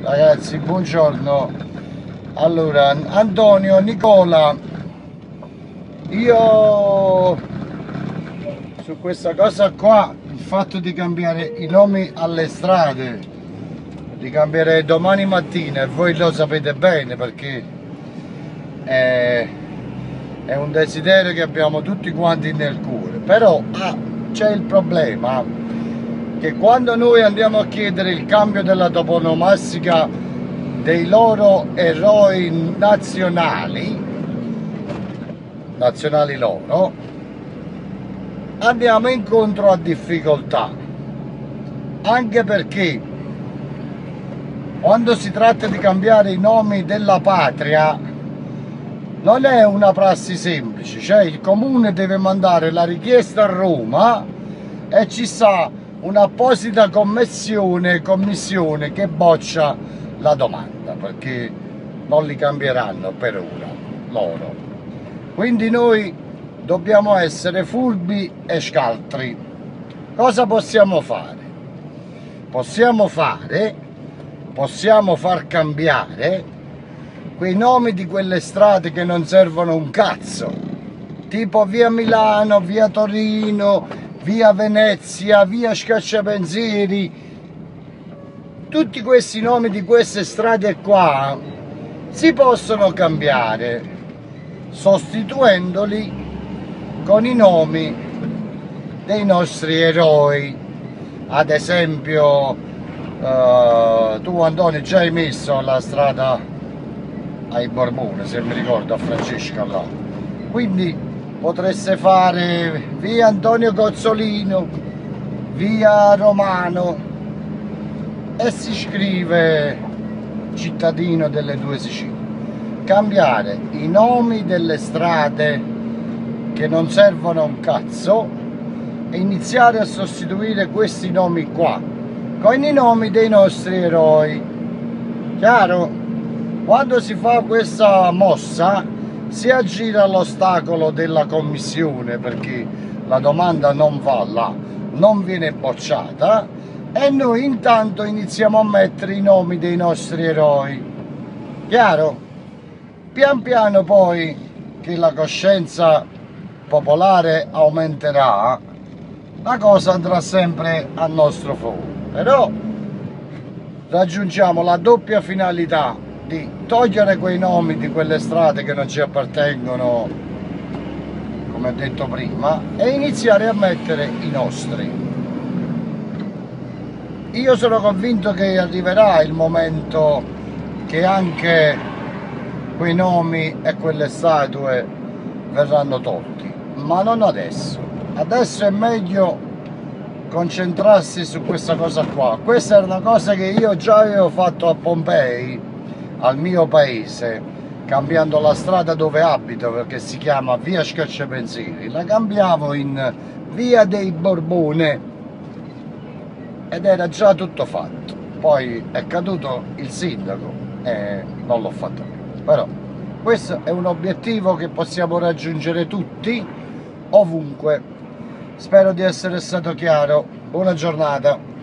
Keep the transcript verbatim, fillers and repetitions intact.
Ragazzi, buongiorno. Allora, Antonio, Nicola, io su questa cosa qua, il fatto di cambiare i nomi alle strade, li cambierei domani mattina e voi lo sapete bene perché è, è un desiderio che abbiamo tutti quanti nel cuore. Però ah, c'è il problema che quando noi andiamo a chiedere il cambio della toponomastica dei loro eroi nazionali, nazionali loro, andiamo incontro a difficoltà, anche perché quando si tratta di cambiare i nomi della patria non è una prassi semplice, cioè il comune deve mandare la richiesta a Roma e ci sta un'apposita commissione, commissione che boccia la domanda perché non li cambieranno per ora loro. Quindi noi dobbiamo essere furbi e scaltri. Cosa possiamo fare? Possiamo fare, possiamo far cambiare quei nomi di quelle strade che non servono un cazzo, tipo via Milano, via Torino, via Venezia, via Scacciapensieri. Tutti questi nomi di queste strade qua si possono cambiare sostituendoli con i nomi dei nostri eroi. Ad esempio uh, tu Antonio già hai messo la strada ai Borbone, se mi ricordo, a Francesca là, quindi potreste fare via Antonio Cozzolino, via Romano e si scrive cittadino delle due Sicilie. Cambiare i nomi delle strade che non servono a un cazzo e iniziare a sostituire questi nomi qua con i nomi dei nostri eroi. Chiaro? Quando si fa questa mossa si aggira l'ostacolo della commissione perché la domanda non va là, non viene bocciata e noi intanto iniziamo a mettere i nomi dei nostri eroi. Chiaro? Pian piano poi che la coscienza popolare aumenterà, la cosa andrà sempre a nostro favore, però raggiungiamo la doppia finalità di togliere quei nomi di quelle strade che non ci appartengono, come ho detto prima, e iniziare a mettere i nostri. Io sono convinto che arriverà il momento che anche quei nomi e quelle statue verranno tolti, ma non adesso. Adesso è meglio concentrarsi su questa cosa qua. Questa era una cosa che io già avevo fatto a Pompei, al mio paese, cambiando la strada dove abito, perché si chiama via Scacciapensieri, la cambiavo in via dei Borbone ed era già tutto fatto. Poi è caduto il sindaco e non l'ho fatto più. Però questo è un obiettivo che possiamo raggiungere tutti ovunque. Spero di essere stato chiaro. Buona giornata.